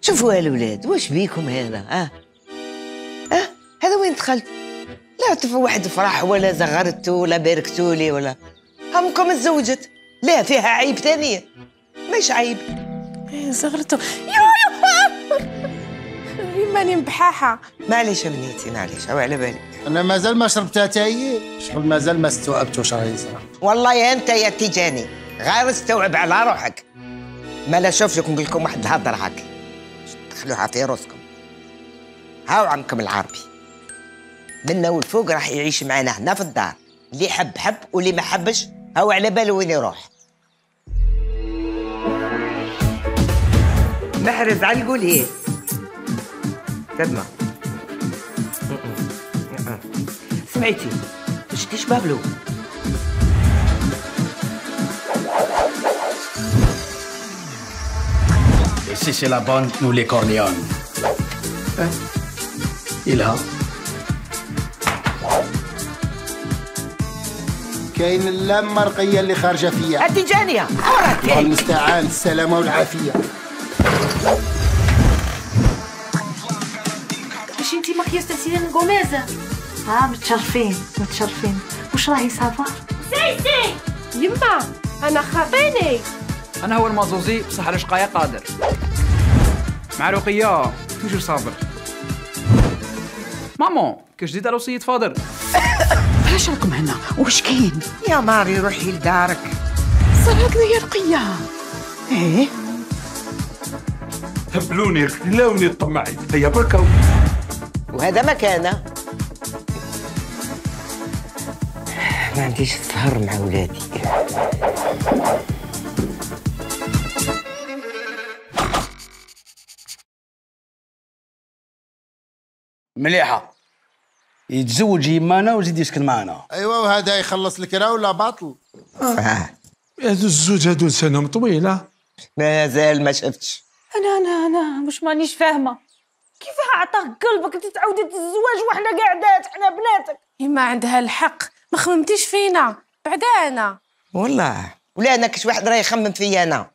شوفوا يا الولاد، واش بيكم هذا؟ هذا وين دخلت؟ لا تفوا واحد فرح ولا زغرتو ولا باركتو لي ولا همكم تزوجت. لا فيها عيب ثانية. مش عيب. زغرتو ماني مبحاحة. معليش بنيتي معليش، او على بالي. انا مازال ما شربتها تاهي، شغل مازال ما استوعبتوش راهي صراحه. والله يا انت يا تيجاني غير استوعب على روحك. ما لا شوف نقول لكم واحد الهضره هاك تدخلوها في روسكم. هاو عمكم العربي منا والفوق راح يعيش معنا هنا في الدار، اللي حب حب واللي ما حبش هاو على باله وين يروح. محرز على القوليه تدمع. سمعتي شتيش بابلو؟ Ici c'est la bande, nous les Corleone. إلها كاين اللمه رقيه اللي خارجه فيا. التيجانيه الله المستعان، السلامه والعافيه. ماشي انتي مكياج سيلين غوميز؟ متشرفين متشرفين. واش راهي صافا؟ سيسي يما انا خاطيني. انا هو المازوزي بصح على شقايا قادر. مع رقيه توجور صابر. مامون كاش جديد على وصية فاضل؟ علاش راكم هنا؟ واش كاين؟ يا ماري روحي لدارك. صار هكذا يا رقية؟ ايه هبلوني خلاوني الطماعي هيا بركاو. وهذا مكانه. ما عنديش السهر مع ولادي. مليحة. يتزوج يمانا ويزيد يسكن معنا. ايوا وهذا يخلص الكرا ولا باطل؟ هادو الزوج هادو لسانهم طويلة. مازال ما شفتش. انا واش مانيش فاهمه. كيفاه عطاك قلبك انت تعاودي تتزوج وحنا قاعدات حنا بناتك؟ يما عندها الحق، ما خممتيش فينا بعدانا. والله ولا انا كش واحد راه يخمم فيا انا.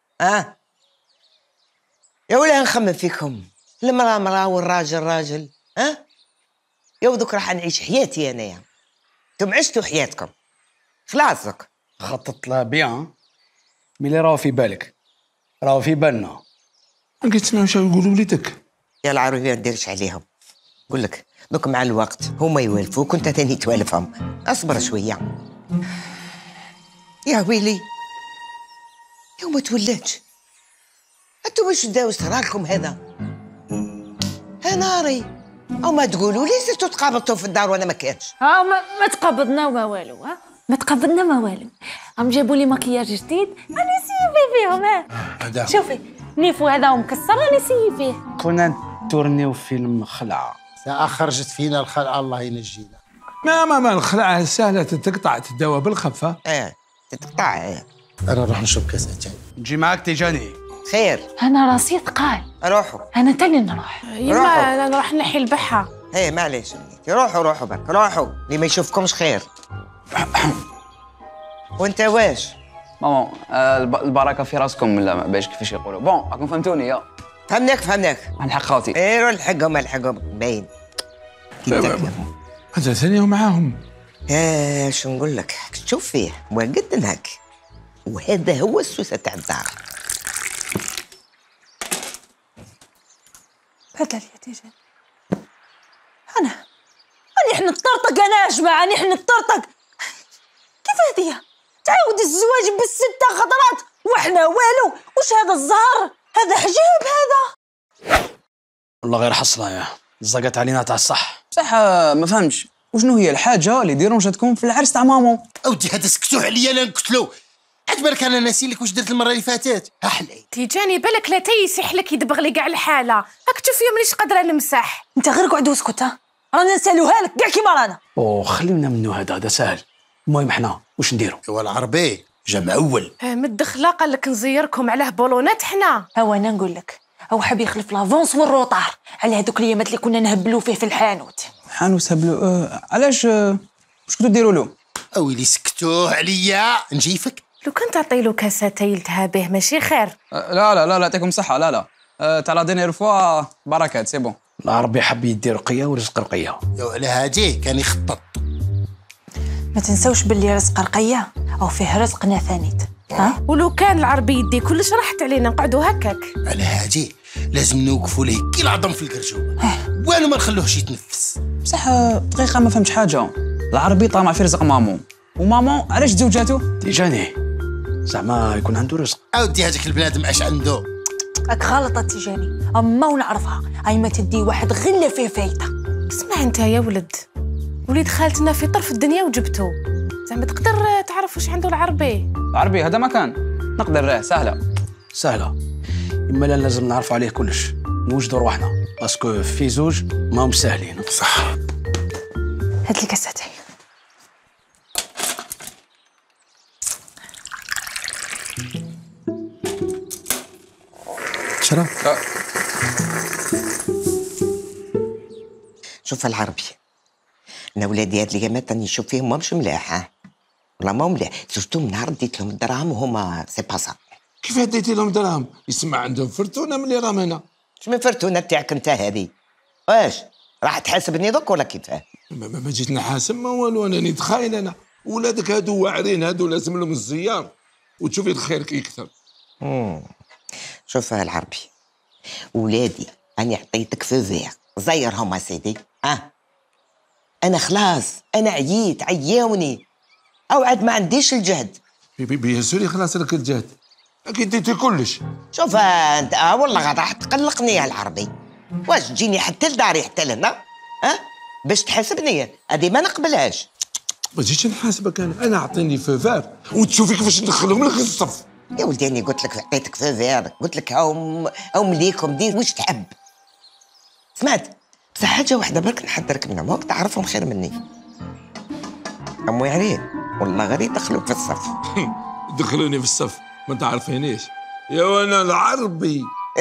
يا ولا نخمم فيكم. المراه مراه والراجل راجل. يا ودوك راح نعيش حياتي انايا. انتم عشتوا حياتكم خلاصك. خطط لها بيان ملي راهو في بالك راهو في بالنا. ما كتسمعوش يقولوا وليدك. يا العربية ما نديرش عليهم. نقول لك دوك مع الوقت هما يوالفوك وانت ثاني توالفهم. اصبر شويه. يا ويلي يوم ما تولاتش انتم واش داو صرالكم هذا؟ ناري او ما تقولوا لي زدتوا تقابضتوا في الدار وانا ما كانش. ما تقبضنا وما والو. ما تقبضنا ما والو. عم جابوا لي مكياج جديد انا سيفي فيهم. هذا شوفي نيفو هذا مكسر انا سيفي فيه. كنا نتورنيو فيلم خلعة. ساعة خرجت فينا الخلعة الله ينجينا. ما الخلعة سهلة تقطع تداوى بالخفة. تتقطع. انا نروح نشرب كاس اتاي. نجي معاك تيجاني. خير. انا راسي ثقال. روحوا. انا تاني نروح. يما انا نروح نحي البحة. معليش روحوا برك روحوا اللي ما يشوفكمش خير. وانت واش؟ مامون البركه في راسكم ولا باش كيفاش يقولوا. بون راكم فهمتوني يا. فهمناك. نلحق خوتي. روح الحقهم باين. هذا ثاني معاهم. شو نقول لك تشوف فيه واجد هاك. وهذا هو السوسه تاع الدار. بدل يا تيجان. أنا نطرطق انا اجمع انا نطرطق. كيف هذه؟ تعاود الزواج بالستة خطرات وحنا والو. وش هذا الزهر؟ هذا حجاب هذا. والله غير حصلة يا زقت علينا تاع الصح. صح ما فهمتش وشنو هي الحاجه اللي يديرون جاتكم في العرس تاع مامون. اودي هذا سكتوا عليا لا نقتلو. عتبالك انا ناسي لك واش درت المره اللي فاتت. حلي تيجاني بالك لا تيسح لك يدبغ لي كاع الحاله. راك تشوف فيا مانيش قادره نمسح. انت غير قعد واسكت. رانا نسالوها لك كاع كيما رانا. خلينا منو هذا ساهل. المهم حنا واش نديرو؟ هو العربي جا معول. مد خلا قال لك نزيركم عليه بولونات حنا. هو انا نقول لك هو حاب يخلف لافونس والروطار على هذوك اليامات اللي كنا نهبلوا فيه في الحانوت. حانوت هبلوا علاش واش كنتو ديروا له؟ اويلي سكتوه عليا نجيفك. لو كنت تعطي له كاساتي يلتها به ماشي خير. لا يعطيكم صحه. لا تاع لا دينير فوا بركات سي بون. ربي حب يدي رقيه ورزق رقيه. على هادي كان يخطط. ما تنسوش باللي رزق رقيه او فيه رزق ثانيت. ها ولو كان العربي يدي كلش راحت علينا نقعدوا هكاك. على هادي لازم نوقفوا ليه كي العظم في القرجوبه والو ما نخلوهش يتنفس. بصح دقيقه ما فهمتش حاجه. العربي طامع في رزق مامون ومامون علاش زوجاتو تيجاني زعما يكون عنده رزق. اودي هذاك البنادم اش عنده؟ راك غلطه تيجاني اما ونعرفها هاي ما تدي واحد غله فيه فايته. اسمع انت يا ولد، وليد خالتنا في طرف الدنيا وجبتو، زعما تقدر تعرف واش عنده العربي. العربي هذا ما كان نقدر سهله. اما لا لازم نعرفوا عليه كلش، نوجدوا رواحنا باسكو في زوج ماهم ساهلين. صح. هات لي كاساتي. شرب. شوف العربي، انا ولادي هاد الايامات راني نشوف فيهم ماهمش ملاح. والله ما ملاح، سورتو من نهار ديت لهم الدراهم وهما سي با سا. كيف ديتي لهم دراهم؟ يسمع عندهم فرتونه ملي راهم هنا. شمن فرتونه تاعك انت هذه؟ واش راح تحاسبني دوك ولا كيفاه؟ ما جيت نحاسب ما والو، انا نتخايل انا. ولادك هادو واعرين، هادو لازم لهم الزيار وتشوفي الخير كي يكثر. شوف العربي، ولادي أنا عطيتك في فيغ زيرهم سيدي. أنا خلاص، أنا عياوني، أوعد ما عنديش الجهد. بيان سوري خلاص لك الجهد، اكيد ديتي كلش. شوف أنت والله راح تقلقني يا العربي. واش تجيني حتى لداري حتى لهنا باش تحاسبني؟ هذه ما نقبلهاش. ما جيتش نحاسبك انا اعطيني فافار وتشوفي كيفاش ندخلهم لك الصف. يا ولدي أنا قلت لك عطيتك في فيغ، قلت لك هاو مليكم دير واش تحب. سمعت بصح حاجة واحدة برك نحذرك منها، ما تعرفهم خير مني. أمو عرين والله غير يدخلوك في الصف. دخلوني في الصف ما تعرفينيش يا وانا العربي.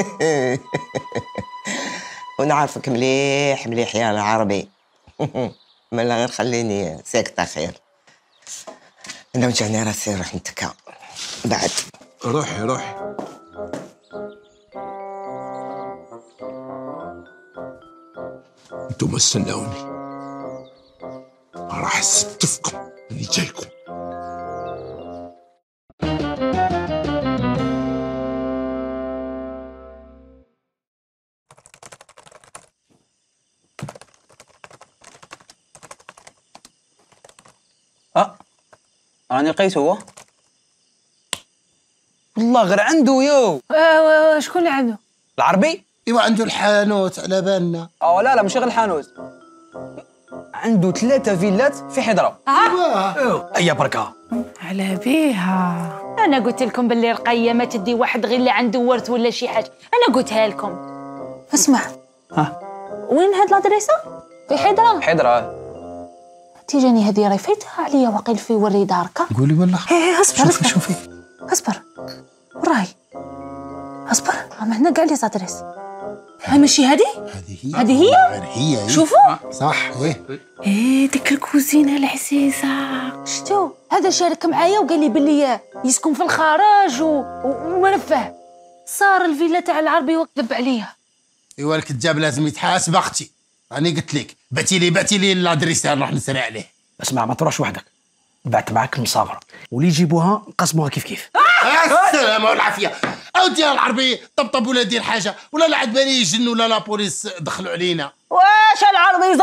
ونعرفك مليح مليح يا العربي. مالا غير خليني ساكتة خير. أنا وجعني راسي نروح نتكا بعد. روحي. انتم استناوني، راح استفكم اللي جايكم. راني لقيته هو والله غير عنده يو. شكون اللي عنده؟ العربي؟ ايوا عنده الحانوت على بالنا. لا ماشي غير الحانوت، عنده 3 فيلات في حضره. اي بركه على بيها. انا قلت لكم باللي رقيه ما تدي واحد غير اللي عنده ورث ولا شي حاجه، انا قلتها لكم. اسمع، وين هاد لادريسه؟ في حضره. تيجاني هذه راهي فايتها عليا واقيل في وري دارك. قولي والله. اصبر شوفي اصبر وراي اصبر. ما هنا كاع لي زادريس. هاي ماشي هذه هي شوفوا صح. ديك الكوزينه العزيزه. شتو هذا شارك معايا وقال لي باللي يسكن في الخراج ومرفه. صار الفيلا تاع العربي وكذب عليا. ايوا الكذاب لازم يتحاسب اختي. راني قلت لك بعتي لي لادريس نروح نسرع عليه. اسمع ما تروحش وحدك، بعت معاك المصابره واللي يجيبوها نقسموها كيف. السلامة والعافية. أودي العربي طبطب ولا دير حاجة ولا لا عاد بالي يجن ولا لا بوليس دخلوا علينا. واش العربي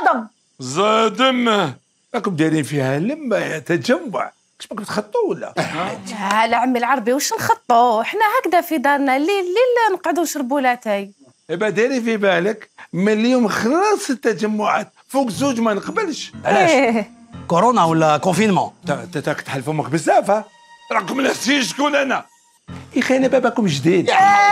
زادم راكم دايرين فيها لما يا تجمع، كش باكم تخطوا ولا؟ لا عمي العربي واش نخطو، حنا هكذا في دارنا الليل نقعدوا نشربوا لاتاي. يبقى دايري في بالك من اليوم خلاص التجمعات فوق 2 ما نقبلش. علاش؟ كورونا ولا كونفينمون؟ تاك تحل فمك بزاف. راكم ناسين شكون انا. يا اخي انا باباكم جديد.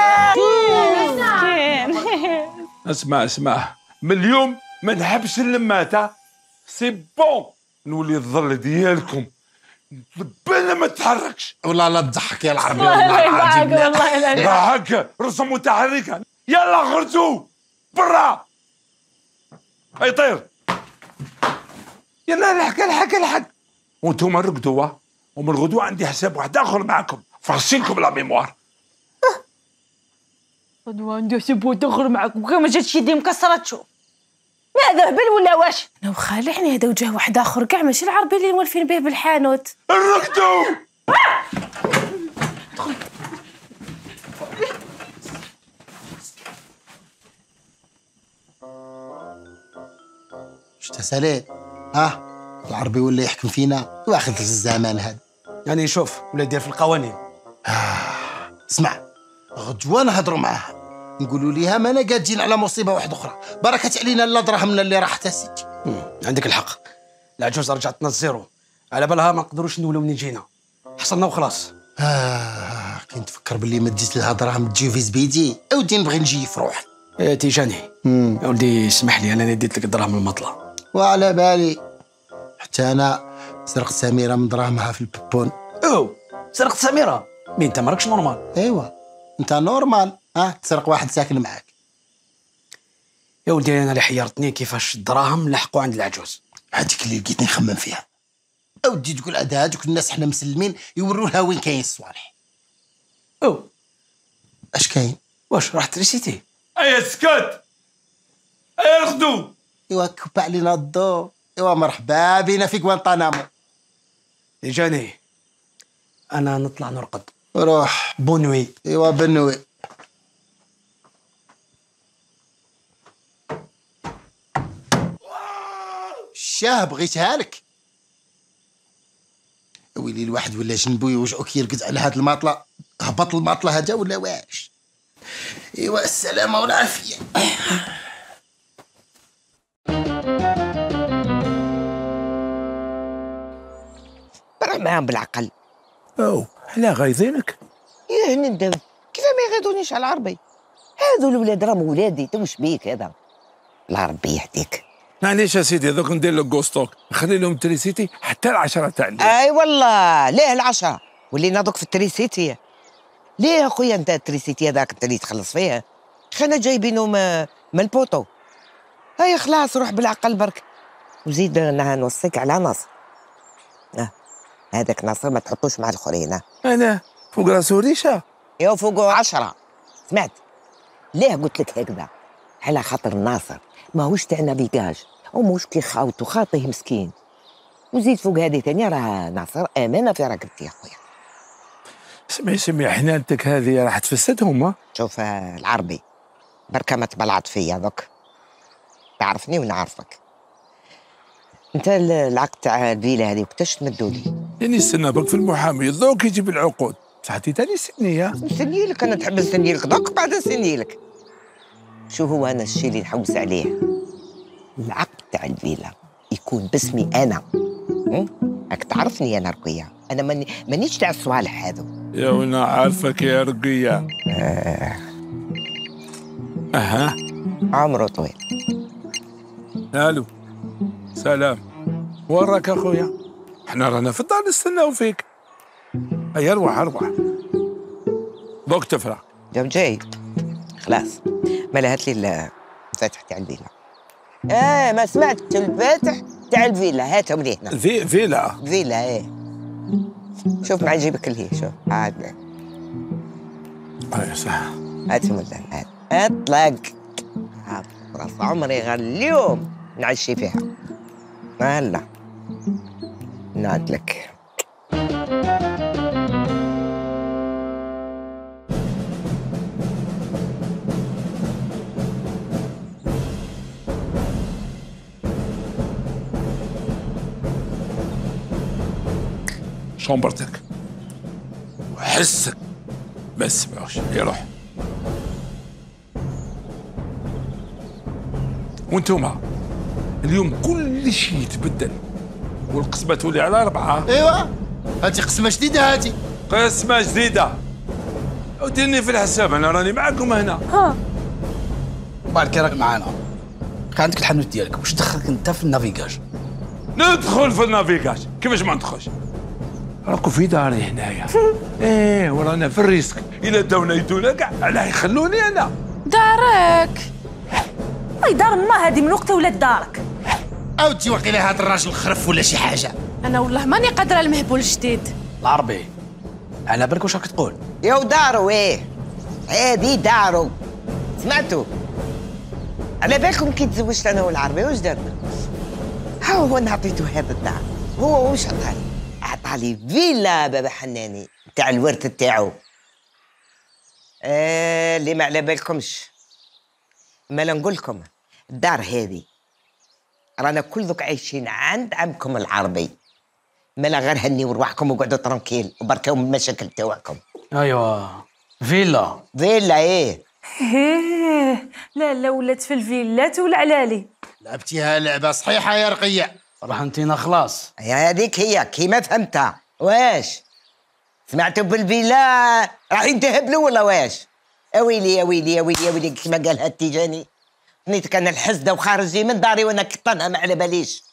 اسمع من اليوم ما نحبش اللمات. سي بون نولي الظل ديالكم بالنا ما تتحركش. والله لا تضحك يا العربي. والله هكا رسم متحركه. يلا غرتو برا اي طير. يلا الحق وانتم رقدوا ومن الغدوه عندي حساب واحد اخر معكم فرشيلكم لا ميموار. غدوة ندير سبوت دخل معك وكي ما جاتش يدي مكسرة تشوف ماذا هبل ولا واش؟ انا وخالعني هذا وجه واحد اخر كاع ماشي العربي اللي مولفين به بالحانوت. الركدو شتا سالي العربي ولا يحكم فينا واخد الزمان هذا. يعني شوف ولا يدير في القوانين. اسمع غدوة نهضروا معاها نقولوا ليها مانا قادين على مصيبة واحدة أخرى بركت علينا لا دراهمنا اللي راحت سيدي. عندك الحق، العجوز رجعتنا الزيرو، على بالها ما نقدروش نولوا منين جينا، حصلنا وخلاص. كي نتفكر باللي ما ديت لها دراهم تجي في زبيدي اودي نبغي نجي في روحي. تيجاني يا ولدي اسمح لي انا ديت لك الدراهم المطلة. وعلى بالي حتى انا سرقت سميرة من دراهمها في البيبون. سرقت سميرة؟ مين انت مالكش نورمال؟ ايوا انت نورمال تسرق واحد ساكن معاك. يا ولدي انا اللي حيرتني كيفاش الدراهم لحقوا عند العجوز. هذيك اللي لقيتني نخمم فيها. اودي تقول عاد هذوك الناس حنا مسلمين يوروا لها وين كاين الصوالح. اش كاين؟ واش راح تريسيتي؟ ايا سكت ايا الغدو. ايوا كب علينا الضو. ايوا مرحبا بينا في غوانتانامو. تيجاني انا نطلع نرقد. روح بونوي. ايوا بنوي. شاه بغيتها لك. ويلي الواحد ولا جنبو يوجعو كي يرقد على هاد الماطله. هبط الماطله هذا ولا واش؟ ايوا السلامه والعافيه. برا معاهم بالعقل. حنا غايظينك. يا ندم كيف ما يغيضونيش على العربي؟ هذو الولاد راهم ولادي توش بيك هذا. العربي يهديك. معليش يا سيدي دوك ندير لك كوستوك نخلي لهم تريسيتي حتى العشرة تاع الليل. اي والله ليه العشرة ولينا دوك في التريسيتي. ليه اخويا انت التريسيتي هذاك انت اللي تخلص فيه؟ خلينا جايبينه من البوطو. هيا خلاص روح بالعقل برك. وزيد نوصيك على ناصر. هذاك ناصر ما تحطوش مع الاخرين. انا فوق راسو ريشه. يا فوقه 10. سمعت؟ ليه قلت لك هكذا؟ على خاطر ناصر ماهوش تاع نافيغاج وموش كي خاوتو خاطيه مسكين. وزيد فوق هذه ثانيه راه ناصر امانه في رقبتي يا خويا. سمي حنانتك هذه راح تفسدهم. شوف العربي بركه ما تبلعت فيا دوك. تعرفني ونعرفك. انت العقد تاع الفيلا هذه وقتاش تمدوا لي؟ يعني استنى برك في المحامي دوك يجيب العقود. صحتي تاني سنيه. نسني لك انا تحب نسني لك دوك بعد نسني لك. شو هو انا الشيء اللي نحوس عليه؟ العقد تاع الفيلا يكون باسمي انا. راك تعرفني انا رقيه. انا مانيش تاع الصوالح هذو. يا وانا عارفك يا رقيه. عمره طويل. الو سلام. وين راك اخويا؟ احنا رانا في الدار نستناو فيك. هيا اروح دوك تفرح. جاي خلاص. مالا هات لي الفاتح تاع الفيلا. ما سمعت الفاتح تاع الفيلا. هاتهم لي هنا. فيلا شوف مع جيبك اللي شوف عاد. صح. هاتهم لنا. اطلق. راس عمري غير اليوم نعشي فيها. هلا نادلك. شومبرتك وحسك ما تسمعوش. يروح. وانتوما اليوم كل شيء يتبدل والقسمة تولي على 4. ايوا هاتي قسمة جديدة. هاتي قسمة جديدة. وديرني في الحساب انا راني معكم هنا. بالك راك معانا. كان عندك الحانوت ديالك واش دخلك انت في النافيغاج؟ ندخل في النافيغاج كيفاش ما ندخلش؟ راكو في داري هنايا. ورانا في الريسك. الا داونا يدونا كاع علاه يخلوني انا. دارك اي دار ما هذه من وقت ولات دارك. اودي وقيله هذا الراجل خرف ولا شي حاجه. انا والله ماني قادره المهبول الجديد. العربي على بالك واش راك تقول؟ يا دارو هذه دارو سمعتوا؟ على بالكم كي تزوجت انا والعربي واش درنا؟ ها هو انا عطيته هذا الدار، هو واش عطاني؟ عطالي فيلا بابا حناني تاع الورث تاعو. اللي ما على بالكمش، مالا نقول لكم الدار هذه رانا كل ذوك عايشين عند عمكم العربي، مالا غير هنيو روحكم وقعدوا ترانكيل وبركاو من المشاكل تاعكم. ايوا فيلا ايه لا لا ولات في الفيلات والعلالي. لعبتيها لعبه صحيحه يا رقيه. رهنتينا خلاص. يا هذيك هي كيما فهمتها. واش سمعتوا بالفيلا رايحين تهبلوا ولا واش؟ اويلي يا ويلي يا ويلي يا ويلي كيما قالها التيجاني، نيتك انا الحسده وخارجي من داري وانا كطنها ما على باليش.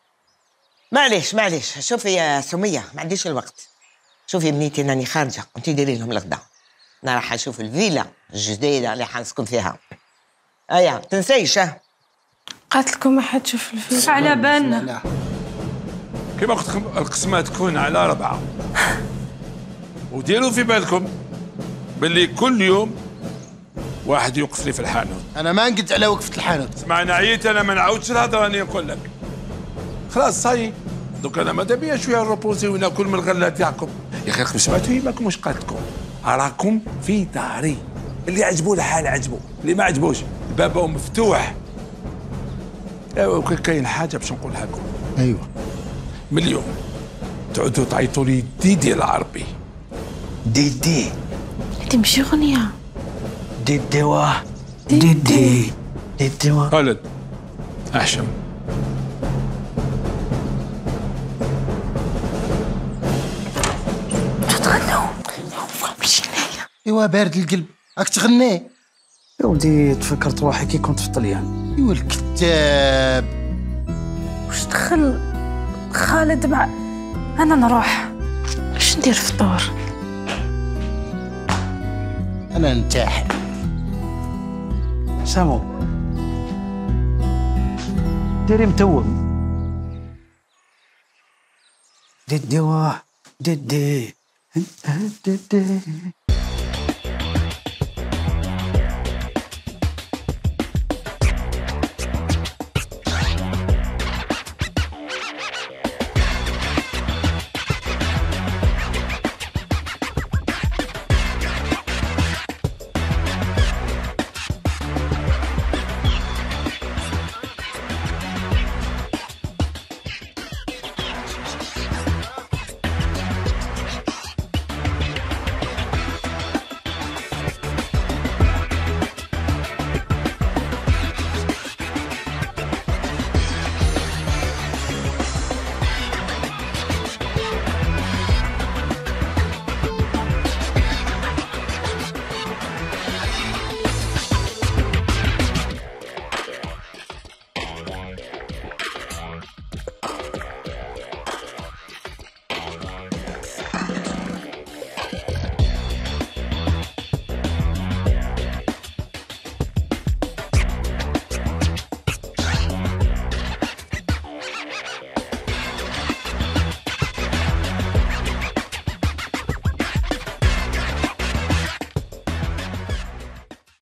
معليش شوفي يا سميه ما عنديش الوقت. شوفي بنيتي راني خارجه وانتي ديري لهم الغدا، انا راح اشوف الفيلا الجديده اللي حنسكن فيها. ايا تنسيش. قالت لكم ما حد شوف الفيلم على بالنا. كما قلت لكم القسمه تكون على 4 وديروا في بالكم باللي كل يوم واحد يوقف لي في الحانوت. انا ما نقد على وقفه الحانوت. اسمع انا عييت، انا ما نعاودش الهضره راني نقول لك. خلاص صاي دوك انا ماذا بيا شويه نروبوزي وناكل من الغله تاعكم. يا اخي راكم سمعتوا يماكم واش قالت لكم؟ راكم في داري، اللي عجبو الحال عجبو، اللي ما عجبوش بابه مفتوح. ايوا كاين حاجه باش نقولها لكم. ايوه من اليوم تعودوا تعيطوا لي ديدي العربي. ديدي تمشي غنية. ديدي واه ديدي واه. خالد احشم. ايوا بارد القلب راك تغني. يا ودي تفكرت روحي كي كنت في طليان. ايوا الكتاب. واش دخل خالد مع انا نروح؟ واش ندير فطور؟ انا ننتحر. سامو ديري متوم. ديدي واه ديدي ديدي.